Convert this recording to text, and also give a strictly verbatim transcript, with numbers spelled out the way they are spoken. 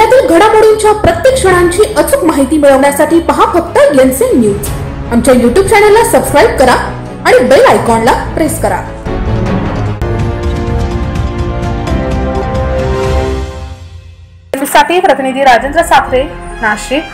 जिल्ह्यातील घडामोडींच्या प्रत्येक क्षणांची अचूक माहिती मिळवण्यासाठी पहा फक्त एनसीएन न्यूज। आमच्या यूट्यूब चॅनलला सबस्क्राइब करा आणि बेल आयकॉनला प्रेस करा। साठी प्रतिनिधी राजेंद्र साखरे, नाशिक।